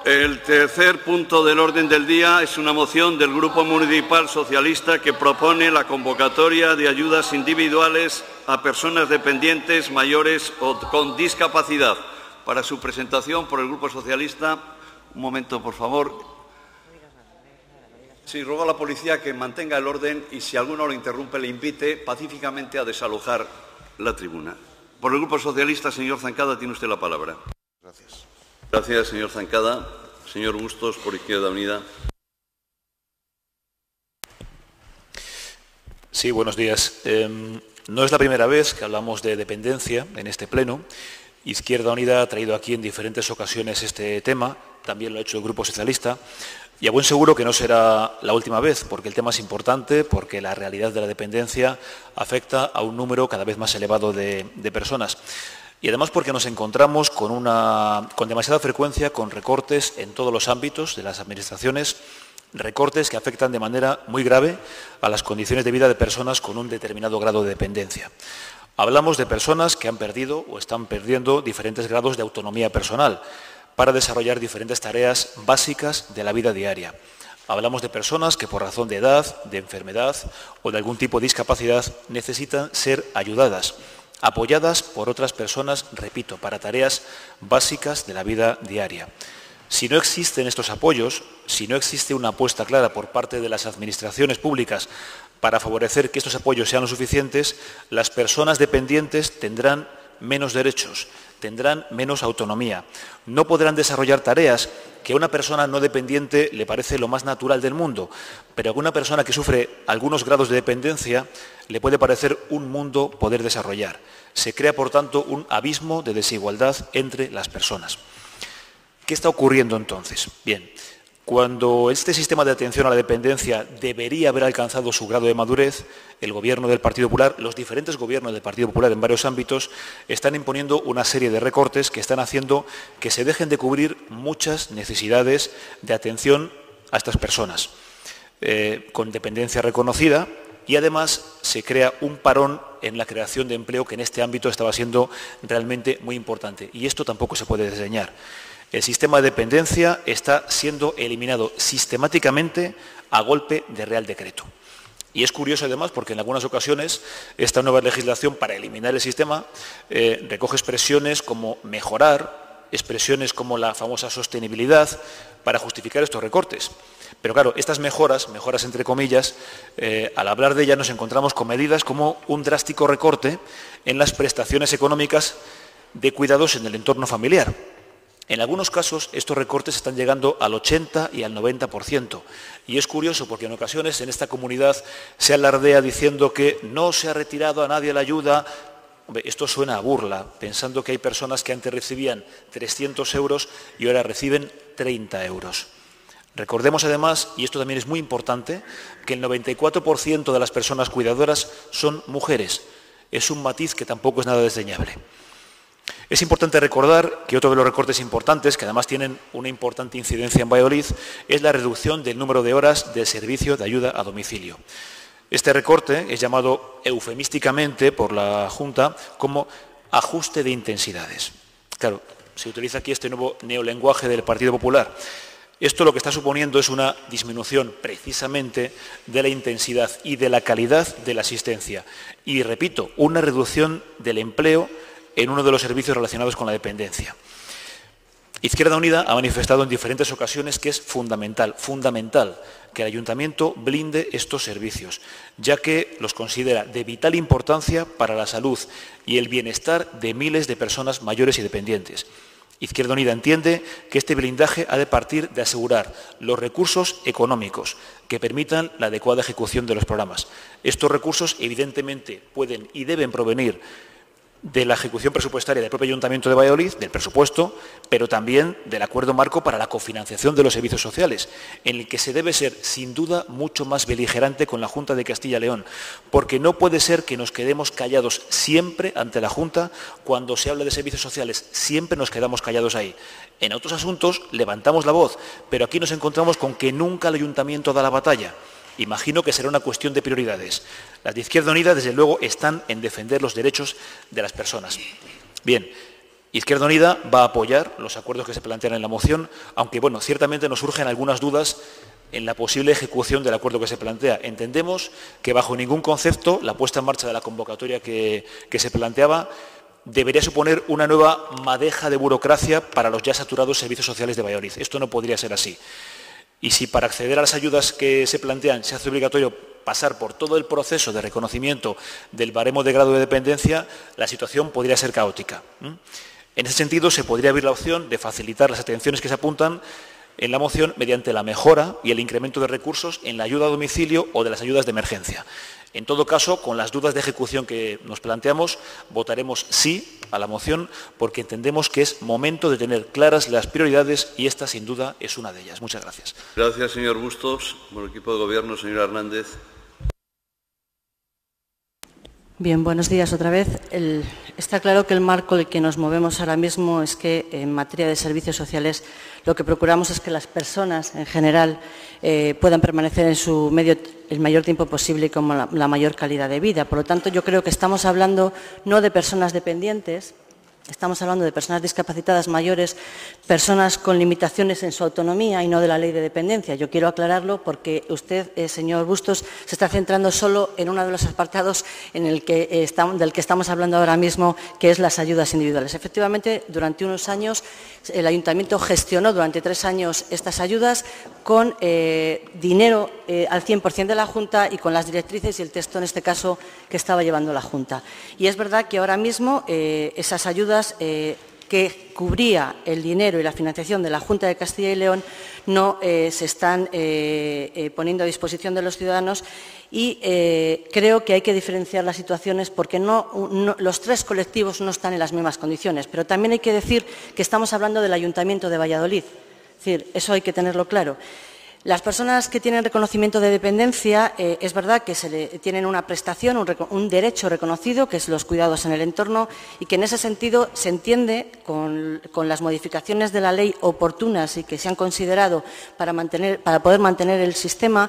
El tercer punto del orden del día es una moción del Grupo Municipal Socialista que propone la convocatoria de ayudas individuales a personas dependientes mayores o con discapacidad. Para su presentación por el Grupo Socialista, un momento, por favor. Sí, ruego a la policía que mantenga el orden y si alguno lo interrumpe, le invite pacíficamente a desalojar la tribuna. Por el Grupo Socialista, señor Zancada, tiene usted la palabra. Gracias. Gracias, señor Zancada. Señor Bustos, por Izquierda Unida. Sí, buenos días. No es la primera vez que hablamos de dependencia en este pleno. Izquierda Unida ha traído aquí en diferentes ocasiones este tema, también lo ha hecho el Grupo Socialista, y a buen seguro que no será la última vez, porque el tema es importante, porque la realidad de la dependencia afecta a un número cada vez más elevado de personas. Y además porque nos encontramos con demasiada frecuencia con recortes en todos los ámbitos de las administraciones, recortes que afectan de manera muy grave a las condiciones de vida de personas con un determinado grado de dependencia. Hablamos de personas que han perdido o están perdiendo diferentes grados de autonomía personal para desarrollar diferentes tareas básicas de la vida diaria. Hablamos de personas que por razón de edad, de enfermedad o de algún tipo de discapacidad necesitan ser ayudadas, apoyadas por otras personas, repito, para tareas básicas de la vida diaria. Si no existen estos apoyos, si no existe una apuesta clara por parte de las administraciones públicas para favorecer que estos apoyos sean lo suficientes, las personas dependientes tendrán menos derechos, tendrán menos autonomía, no podrán desarrollar tareas que a una persona no dependiente le parece lo más natural del mundo, pero a una persona que sufre algunos grados de dependencia le puede parecer un mundo poder desarrollar. Se crea, por tanto, un abismo de desigualdad entre las personas. ¿Qué está ocurriendo entonces? Bien, cuando este sistema de atención a la dependencia debería haber alcanzado su grado de madurez, el Gobierno del Partido Popular, los diferentes gobiernos del Partido Popular en varios ámbitos, están imponiendo una serie de recortes que están haciendo que se dejen de cubrir muchas necesidades de atención a estas personas con dependencia reconocida y además se crea un parón en la creación de empleo que en este ámbito estaba siendo realmente muy importante. Y esto tampoco se puede desdeñar. El sistema de dependencia está siendo eliminado sistemáticamente a golpe de Real Decreto. Y es curioso además porque en algunas ocasiones esta nueva legislación para eliminar el sistema recoge expresiones como mejorar, expresiones como la famosa sostenibilidad para justificar estos recortes. Pero claro, estas mejoras entre comillas, al hablar de ellas nos encontramos con medidas como un drástico recorte en las prestaciones económicas de cuidados en el entorno familiar. En algunos casos, estos recortes están llegando al 80 y al 90%. Y es curioso porque en ocasiones en esta comunidad se alardea diciendo que no se ha retirado a nadie la ayuda. Hombre, esto suena a burla, pensando que hay personas que antes recibían 300 euros y ahora reciben 30 euros. Recordemos además, y esto también es muy importante, que el 94% de las personas cuidadoras son mujeres. Es un matiz que tampoco es nada desdeñable. Es importante recordar que otro de los recortes importantes, que además tienen una importante incidencia en Valladolid, es la reducción del número de horas del servicio de ayuda a domicilio. Este recorte es llamado eufemísticamente por la Junta como ajuste de intensidades. Claro, se utiliza aquí este nuevo neolenguaje del Partido Popular. Esto lo que está suponiendo es una disminución precisamente de la intensidad y de la calidad de la asistencia. Y repito, una reducción del empleo en uno de los servicios relacionados con la dependencia. Izquierda Unida ha manifestado en diferentes ocasiones que es fundamental que el Ayuntamiento blinde estos servicios, ya que los considera de vital importancia para la salud y el bienestar de miles de personas mayores y dependientes. Izquierda Unida entiende que este blindaje ha de partir de asegurar los recursos económicos que permitan la adecuada ejecución de los programas. Estos recursos, evidentemente, pueden y deben provenir de la ejecución presupuestaria del propio Ayuntamiento de Valladolid, del presupuesto, pero también del acuerdo marco para la cofinanciación de los servicios sociales, en el que se debe ser, sin duda, mucho más beligerante con la Junta de Castilla y León, porque no puede ser que nos quedemos callados siempre ante la Junta cuando se habla de servicios sociales, siempre nos quedamos callados ahí. En otros asuntos levantamos la voz, pero aquí nos encontramos con que nunca el Ayuntamiento da la batalla. Imagino que será una cuestión de prioridades. Las de Izquierda Unida, desde luego, están en defender los derechos de las personas. Bien, Izquierda Unida va a apoyar los acuerdos que se plantean en la moción, aunque, bueno, ciertamente nos surgen algunas dudas en la posible ejecución del acuerdo que se plantea. Entendemos que bajo ningún concepto la puesta en marcha de la convocatoria que se planteaba debería suponer una nueva madeja de burocracia para los ya saturados servicios sociales de Valladolid. Esto no podría ser así. Y si para acceder a las ayudas que se plantean se hace obligatorio pasar por todo el proceso de reconocimiento del baremo de grado de dependencia, la situación podría ser caótica. En ese sentido, se podría abrir la opción de facilitar las atenciones que se apuntan en la moción mediante la mejora y el incremento de recursos en la ayuda a domicilio o de las ayudas de emergencia. En todo caso, con las dudas de ejecución que nos planteamos, votaremos sí a la moción porque entendemos que es momento de tener claras las prioridades y esta, sin duda, es una de ellas. Muchas gracias. Gracias, señor Bustos. Por el equipo de Gobierno, señora Hernández. Bien, buenos días otra vez. Está claro que el marco en el que nos movemos ahora mismo es que en materia de servicios sociales lo que procuramos es que las personas en general puedan permanecer en su medio el mayor tiempo posible y con la mayor calidad de vida. Por lo tanto, yo creo que estamos hablando no de personas dependientes, estamos hablando de personas discapacitadas mayores, personas con limitaciones en su autonomía y no de la ley de dependencia. Yo quiero aclararlo porque usted, señor Bustos, se está centrando solo en uno de los apartados del que estamos hablando ahora mismo, que es las ayudas individuales. Efectivamente, durante unos años el Ayuntamiento gestionó durante 3 años estas ayudas con dinero al 100% de la Junta y con las directrices y el texto, en este caso, que estaba llevando la Junta. Y es verdad que ahora mismo esas ayudas que cubría el dinero y la financiación de la Junta de Castilla y León no se están poniendo a disposición de los ciudadanos y creo que hay que diferenciar las situaciones porque los 3 colectivos no están en las mismas condiciones. Pero también hay que decir que estamos hablando del Ayuntamiento de Valladolid. Es decir, eso hay que tenerlo claro. Las personas que tienen reconocimiento de dependencia, es verdad que tienen una prestación, un derecho reconocido, que es los cuidados en el entorno, y que en ese sentido se entiende, con las modificaciones de la ley oportunas y que se han considerado para poder mantener el sistema,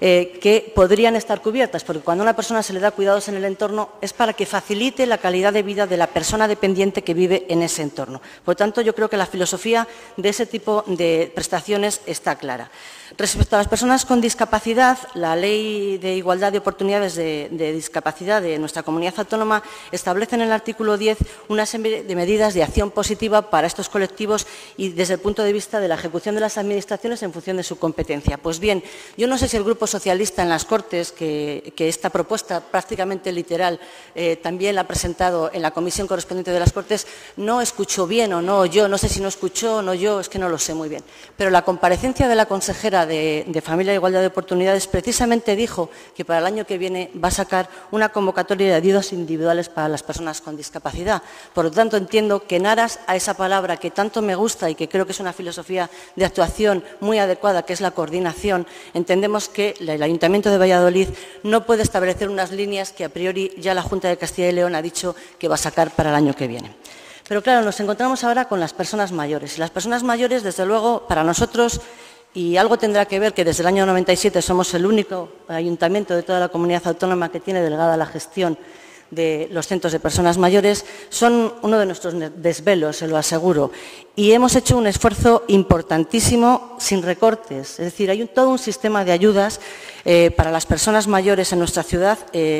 que podrían estar cubiertas, porque cuando a una persona se le da cuidados en el entorno es para que facilite la calidad de vida de la persona dependiente que vive en ese entorno. Por lo tanto, yo creo que la filosofía de ese tipo de prestaciones está clara. Respecto a las personas con discapacidad, la Ley de Igualdad de Oportunidades de Discapacidad de nuestra comunidad autónoma establece en el artículo 10 una serie de medidas de acción positiva para estos colectivos y desde el punto de vista de la ejecución de las administraciones en función de su competencia. Pues bien, yo no sé si el Grupo Socialista en las Cortes, que esta propuesta prácticamente literal también la ha presentado en la comisión correspondiente de las Cortes, no escuchó bien o no oyó, no sé si no escuchó o no oyó, es que no lo sé muy bien. Pero la comparecencia de la consejera de Familia e Igualdad de Oportunidades precisamente dijo que para el año que viene va a sacar una convocatoria de ayudas individuales para las personas con discapacidad. Por lo tanto, entiendo que en aras a esa palabra que tanto me gusta y que creo que es una filosofía de actuación muy adecuada, que es la coordinación, entendemos que el Ayuntamiento de Valladolid no puede establecer unas líneas que a priori ya la Junta de Castilla y León ha dicho que va a sacar para el año que viene. Pero claro, nos encontramos ahora con las personas mayores. Y las personas mayores, desde luego, para nosotros, y algo tendrá que ver que desde el año 97 somos el único ayuntamiento de toda la comunidad autónoma que tiene delegada la gestión de los centros de personas mayores, son uno de nuestros desvelos, se lo aseguro. Y hemos hecho un esfuerzo importantísimo sin recortes. Es decir, hay todo un sistema de ayudas para las personas mayores en nuestra ciudad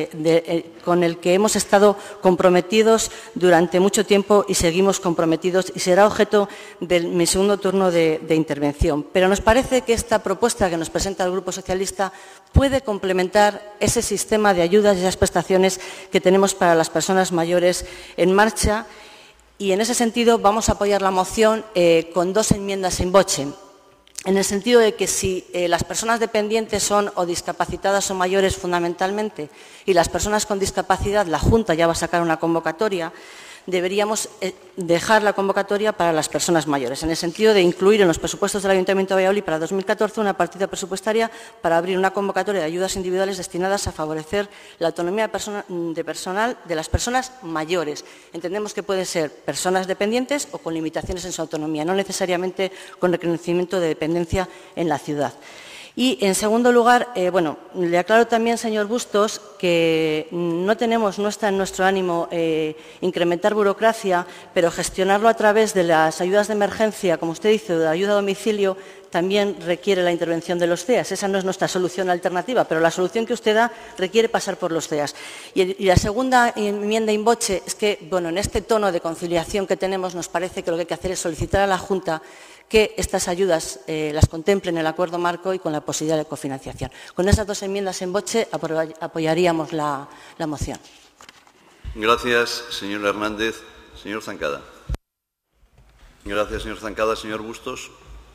con el que hemos estado comprometidos durante mucho tiempo y seguimos comprometidos y será objeto de mi segundo turno de intervención. Pero nos parece que esta propuesta que nos presenta el Grupo Socialista puede complementar ese sistema de ayudas y esas prestaciones que tenemos para las personas mayores en marcha. Y en ese sentido vamos a apoyar la moción con 2 enmiendas in voce, en el sentido de que si las personas dependientes son o discapacitadas o mayores fundamentalmente y las personas con discapacidad, la Junta ya va a sacar una convocatoria, deberíamos dejar la convocatoria para las personas mayores, en el sentido de incluir en los presupuestos del Ayuntamiento de Valladolid para 2014 una partida presupuestaria para abrir una convocatoria de ayudas individuales destinadas a favorecer la autonomía personal de las personas mayores. Entendemos que pueden ser personas dependientes o con limitaciones en su autonomía, no necesariamente con reconocimiento de dependencia en la ciudad. Y, en segundo lugar, le aclaro también, señor Bustos, que no está en nuestro ánimo incrementar burocracia, pero gestionarlo a través de las ayudas de emergencia, como usted dice, de ayuda a domicilio, también requiere la intervención de los CEAS. Esa no es nuestra solución alternativa, pero la solución que usted da requiere pasar por los CEAS. Y la segunda enmienda in voce es que, bueno, en este tono de conciliación que tenemos, nos parece que lo que hay que hacer es solicitar a la Junta que estas ayudas las contemple en el acuerdo marco y con la posibilidad de cofinanciación. Con esas dos enmiendas en voce apoyaríamos la moción. Gracias, señor Hernández. Señor Zancada. Gracias, señor Zancada. Señor Bustos.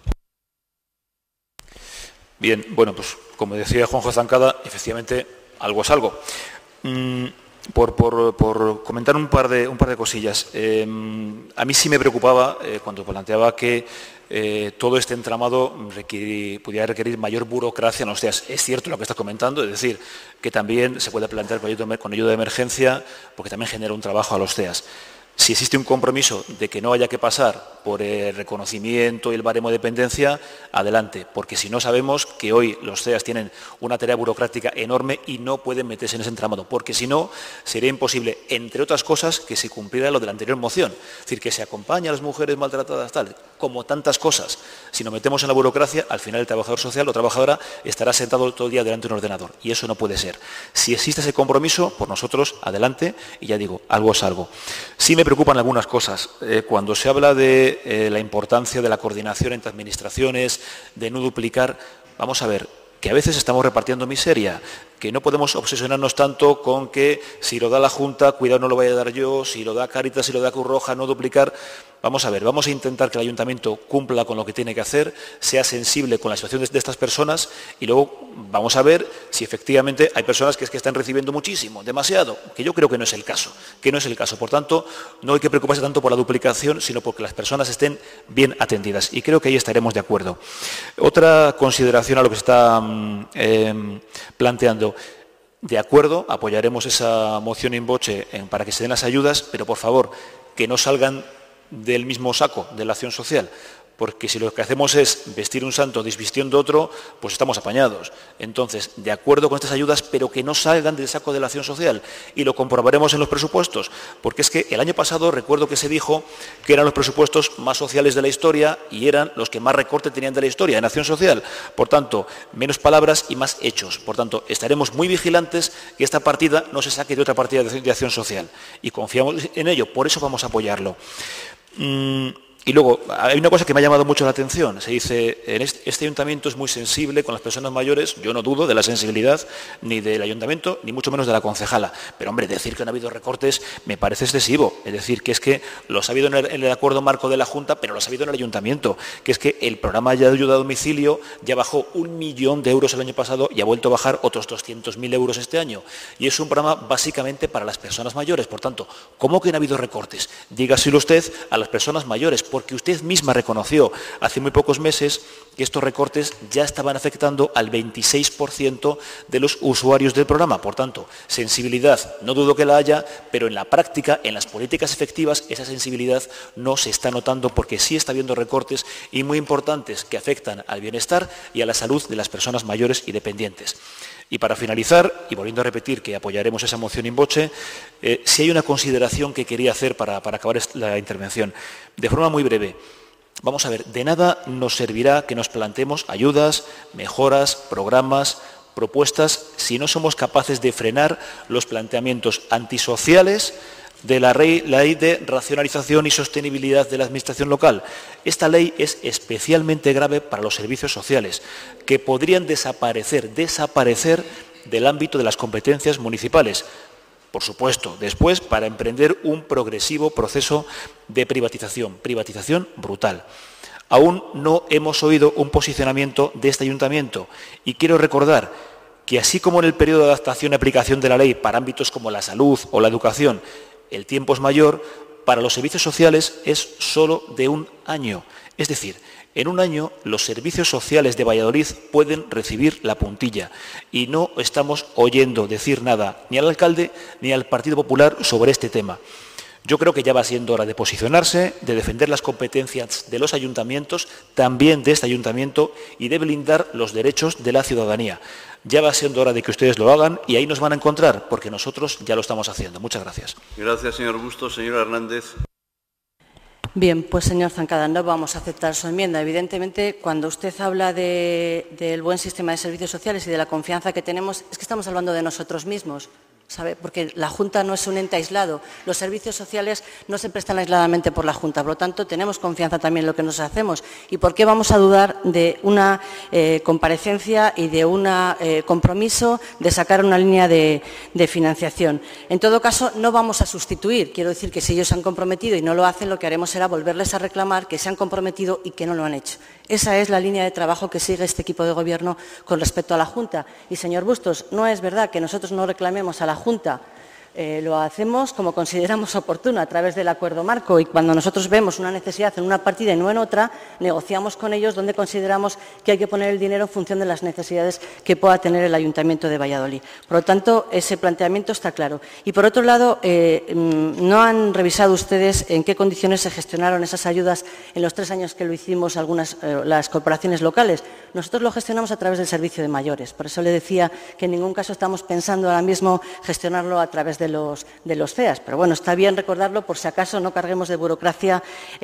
Bien, bueno, pues como decía Juanjo Zancada, efectivamente algo es algo. Por comentar un par de cosillas. A mí sí me preocupaba cuando planteaba que todo este entramado pudiera requerir mayor burocracia en los CEAS. Es cierto lo que está comentando, es decir, que también se puede plantear con ayuda de emergencia, porque también genera un trabajo a los CEAS. Si existe un compromiso de que no haya que pasar por el reconocimiento y el baremo de dependencia, adelante, porque si no sabemos que hoy los CEAS tienen una tarea burocrática enorme y no pueden meterse en ese entramado, porque si no sería imposible, entre otras cosas, que se cumpliera lo de la anterior moción, es decir, que se acompañe a las mujeres maltratadas, tal, como tantas cosas. Si nos metemos en la burocracia, al final el trabajador social o trabajadora estará sentado todo el día delante de un ordenador, y eso no puede ser. Si existe ese compromiso, por nosotros, adelante, y ya digo, algo es algo. Sí me preocupan algunas cosas. Cuando se habla de la importancia de la coordinación entre administraciones, de no duplicar, vamos a ver, que a veces estamos repartiendo miseria, que no podemos obsesionarnos tanto con que si lo da la Junta, cuidado no lo vaya a dar yo, si lo da Cáritas, si lo da Cruz Roja, no duplicar. Vamos a ver, vamos a intentar que el Ayuntamiento cumpla con lo que tiene que hacer, sea sensible con la situación de estas personas y luego vamos a ver si efectivamente hay personas que están recibiendo muchísimo, demasiado, que yo creo que no es el caso, Por tanto, no hay que preocuparse tanto por la duplicación, sino porque las personas estén bien atendidas y creo que ahí estaremos de acuerdo. Otra consideración a lo que se está planteando. De acuerdo, apoyaremos esa moción in voce para que se den las ayudas, pero por favor, que no salgan del mismo saco de la acción social, porque si lo que hacemos es vestir un santo desvistiendo otro, pues estamos apañados. Entonces, de acuerdo con estas ayudas, pero que no salgan del saco de la acción social, y lo comprobaremos en los presupuestos, porque es que el año pasado recuerdo que se dijo que eran los presupuestos más sociales de la historia y eran los que más recorte tenían de la historia en acción social. Por tanto, menos palabras y más hechos. Por tanto, estaremos muy vigilantes que esta partida no se saque de otra partida de acción social, y confiamos en ello, por eso vamos a apoyarlo. Y luego, hay una cosa que me ha llamado mucho la atención. Se dice, este ayuntamiento es muy sensible con las personas mayores. Yo no dudo de la sensibilidad ni del ayuntamiento, ni mucho menos de la concejala. Pero, hombre, decir que no ha habido recortes me parece excesivo. Es decir, que es que los ha habido en el acuerdo marco de la Junta, pero los ha habido en el ayuntamiento. Que es que el programa de ayuda a domicilio ya bajó 1 millón de euros el año pasado y ha vuelto a bajar otros 200.000 euros este año. Y es un programa básicamente para las personas mayores. Por tanto, ¿cómo que no ha habido recortes? Dígaselo usted a las personas mayores, porque usted misma reconoció hace muy pocos meses que estos recortes ya estaban afectando al 26% de los usuarios del programa. Por tanto, sensibilidad, no dudo que la haya, pero en la práctica, en las políticas efectivas, esa sensibilidad no se está notando porque sí está habiendo recortes y muy importantes que afectan al bienestar y a la salud de las personas mayores y dependientes. Y para finalizar, y volviendo a repetir que apoyaremos esa moción in voce, si hay una consideración que quería hacer para acabar la intervención. De forma muy breve, vamos a ver, de nada nos servirá que nos planteemos ayudas, mejoras, programas, propuestas, si no somos capaces de frenar los planteamientos antisociales de la ley de racionalización y sostenibilidad de la administración local. Esta ley es especialmente grave para los servicios sociales, que podrían desaparecer del ámbito de las competencias municipales. Por supuesto, después para emprender un progresivo proceso de privatización brutal. Aún no hemos oído un posicionamiento de este ayuntamiento y quiero recordar que así como en el periodo de adaptación y aplicación de la ley para ámbitos como la salud o la educación, el tiempo es mayor, para los servicios sociales es solo de 1 año. Es decir, en 1 año los servicios sociales de Valladolid pueden recibir la puntilla y no estamos oyendo decir nada ni al alcalde ni al Partido Popular sobre este tema. Yo creo que ya va siendo hora de posicionarse, de defender las competencias de los ayuntamientos, también de este ayuntamiento, y de blindar los derechos de la ciudadanía. Ya va siendo hora de que ustedes lo hagan y ahí nos van a encontrar, porque nosotros ya lo estamos haciendo. Muchas gracias. Gracias, señor Bustos. Señor Hernández. Bien, pues señor Zancada, no vamos a aceptar su enmienda. Evidentemente, cuando usted habla del buen sistema de servicios sociales y de la confianza que tenemos, es que estamos hablando de nosotros mismos, ¿sabe? Porque la Junta no es un ente aislado. Los servicios sociales no se prestan aisladamente por la Junta. Por lo tanto, tenemos confianza también en lo que nos hacemos. ¿Y por qué vamos a dudar de una comparecencia y de un compromiso de sacar una línea de financiación? En todo caso, no vamos a sustituir. Quiero decir que si ellos se han comprometido y no lo hacen, lo que haremos será volverles a reclamar que se han comprometido y que no lo han hecho. Esa es la línea de trabajo que sigue este equipo de Gobierno con respecto a la Junta. Y, señor Bustos, no es verdad que nosotros no reclamemos a la Junta. Lo hacemos como consideramos oportuno, a través del acuerdo marco, y cuando nosotros vemos una necesidad en una partida y no en otra, negociamos con ellos donde consideramos que hay que poner el dinero en función de las necesidades que pueda tener el Ayuntamiento de Valladolid. Por lo tanto, ese planteamiento está claro. Y, por otro lado, ¿no han revisado ustedes en qué condiciones se gestionaron esas ayudas en los 3 años que lo hicimos las corporaciones locales? Nosotros lo gestionamos a través del servicio de mayores. Por eso le decía que en ningún caso estamos pensando ahora mismo gestionarlo a través de los CEAS. Pero bueno, está bien recordarlo por si acaso no carguemos de burocracia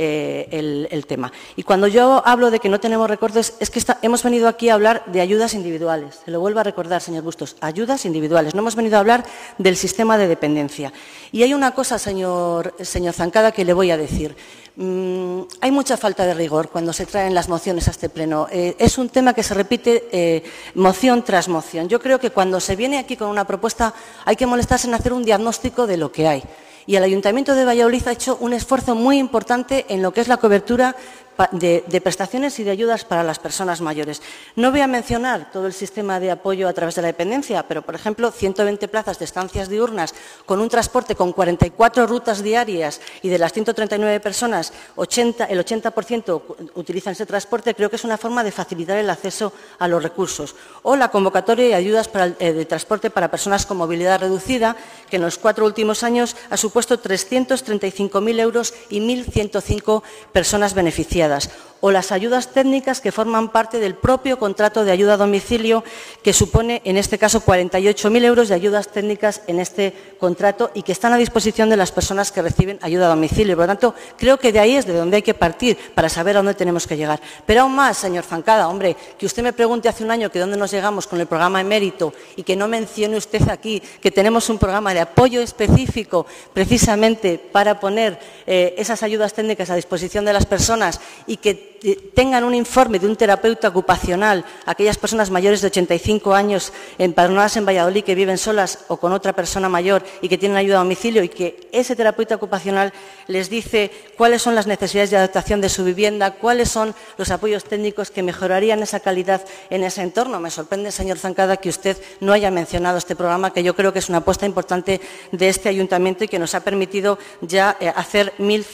el tema. Y cuando yo hablo de que no tenemos recortes, es que hemos venido aquí a hablar de ayudas individuales. Se lo vuelvo a recordar, señor Bustos, ayudas individuales. No hemos venido a hablar del sistema de dependencia. Y hay una cosa, señor Zancada, que le voy a decir. Hay mucha falta de rigor cuando se traen las mociones a este pleno. Es un tema que se repite moción tras moción. Yo creo que cuando se viene aquí con una propuesta hay que molestarse en hacer un diagnóstico de lo que hay. Y el Ayuntamiento de Valladolid ha hecho un esfuerzo muy importante en lo que es la cobertura de prestaciones y de ayudas para las personas mayores. No voy a mencionar todo el sistema de apoyo a través de la dependencia, pero, por ejemplo, 120 plazas de estancias diurnas con un transporte con 44 rutas diarias y de las 139 personas, el 80% utilizan ese transporte, creo que es una forma de facilitar el acceso a los recursos. O la convocatoria de ayudas de transporte para personas con movilidad reducida, que en los 4 últimos años ha supuesto 335.000 euros y 1.105 personas beneficiadas. O las ayudas técnicas que forman parte del propio contrato de ayuda a domicilio, que supone, en este caso, 48.000 euros de ayudas técnicas en este contrato y que están a disposición de las personas que reciben ayuda a domicilio. Por lo tanto, creo que de ahí es de donde hay que partir para saber a dónde tenemos que llegar. Pero aún más, señor Zancada, hombre, que usted me pregunte hace un año que dónde nos llegamos con el programa Emérito y que no mencione usted aquí que tenemos un programa de apoyo específico precisamente para poner esas ayudas técnicas a disposición de las personas y que tengan un informe de un terapeuta ocupacional, aquellas personas mayores de 85 años empadronadas en Valladolid que viven solas o con otra persona mayor y que tienen ayuda a domicilio, y que ese terapeuta ocupacional les dice cuáles son las necesidades de adaptación de su vivienda, cuáles son los apoyos técnicos que mejorarían esa calidad en ese entorno. Me sorprende, señor Zancada, que usted no haya mencionado este programa, que yo creo que es una apuesta importante de este ayuntamiento y que nos ha permitido ya hacer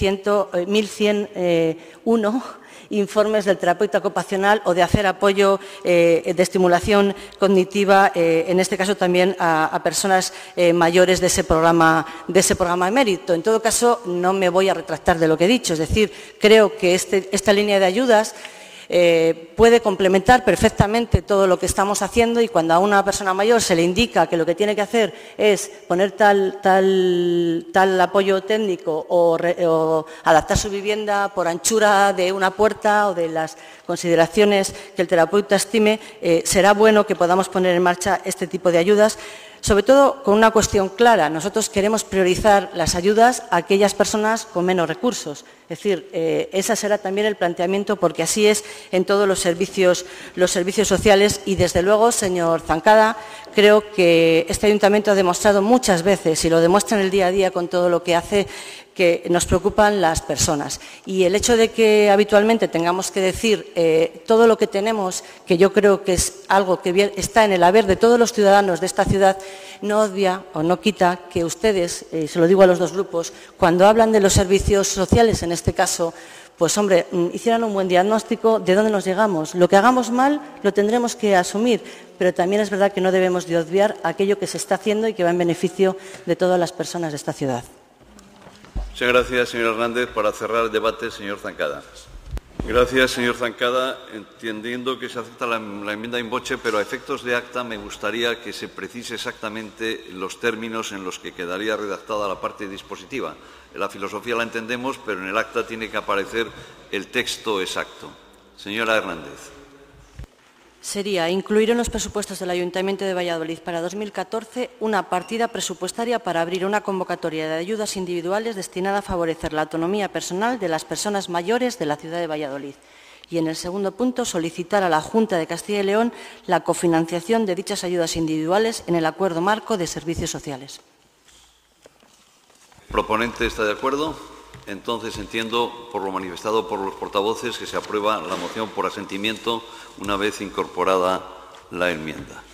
1.101 informes del terapeuta ocupacional o de hacer apoyo de estimulación cognitiva, en este caso también a personas mayores de ese programa Emérito. En todo caso, no me voy a retractar de lo que he dicho. Es decir, creo que esta línea de ayudas puede complementar perfectamente todo lo que estamos haciendo, y cuando a una persona mayor se le indica que lo que tiene que hacer es poner tal apoyo técnico o adaptar su vivienda por anchura de una puerta o de las consideraciones que el terapeuta estime, será bueno que podamos poner en marcha este tipo de ayudas. Sobre todo con una cuestión clara: nosotros queremos priorizar las ayudas a aquellas personas con menos recursos. Es decir, ese será también el planteamiento, porque así es en todos los servicios sociales. Y, desde luego, señor Zancada, creo que este ayuntamiento ha demostrado muchas veces, y lo demuestra en el día a día con todo lo que hace, que nos preocupan las personas. Y el hecho de que habitualmente tengamos que decir todo lo que tenemos, que yo creo que es algo que está en el haber de todos los ciudadanos de esta ciudad, no obvia o no quita que ustedes, se lo digo a los dos grupos, cuando hablan de los servicios sociales, en este caso, pues hombre, hicieran un buen diagnóstico de dónde nos llegamos. Lo que hagamos mal lo tendremos que asumir, pero también es verdad que no debemos de obviar aquello que se está haciendo y que va en beneficio de todas las personas de esta ciudad. Muchas gracias, señor Hernández. Para cerrar el debate, señor Zancada. Gracias, señor Zancada. Entendiendo que se acepta la enmienda in voce, pero a efectos de acta me gustaría que se precise exactamente los términos en los que quedaría redactada la parte dispositiva. La filosofía la entendemos, pero en el acta tiene que aparecer el texto exacto. Señora Hernández. Sería incluir en los presupuestos del Ayuntamiento de Valladolid para 2014 una partida presupuestaria para abrir una convocatoria de ayudas individuales destinada a favorecer la autonomía personal de las personas mayores de la ciudad de Valladolid. Y en el segundo punto, solicitar a la Junta de Castilla y León la cofinanciación de dichas ayudas individuales en el Acuerdo Marco de Servicios Sociales. ¿El proponente está de acuerdo? Entonces entiendo, por lo manifestado por los portavoces, que se aprueba la moción por asentimiento una vez incorporada la enmienda.